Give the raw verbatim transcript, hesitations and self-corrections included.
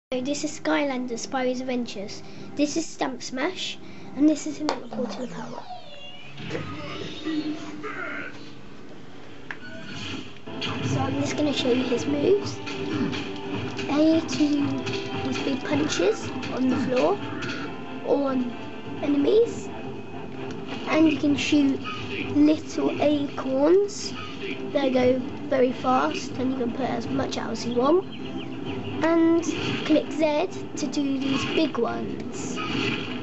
So this is Skylanders Spyro's Adventures. This is Stump Smash, and this is another portal of power. So I'm just going to show you his moves. A to these big punches on the floor or on enemies, and you can shoot little acorns. They go very fast, and you can put as much out as you want. And click Z to do these big ones.